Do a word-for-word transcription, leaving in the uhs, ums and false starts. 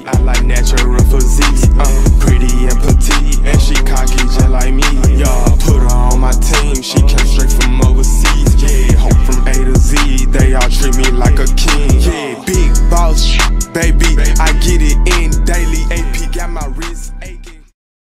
I like natural physique, uh, pretty and petite, and she cocky just like me. Yeah, put her on my team, she came straight from overseas. Yeah, home from A to Z, they all treat me like a king. Yeah.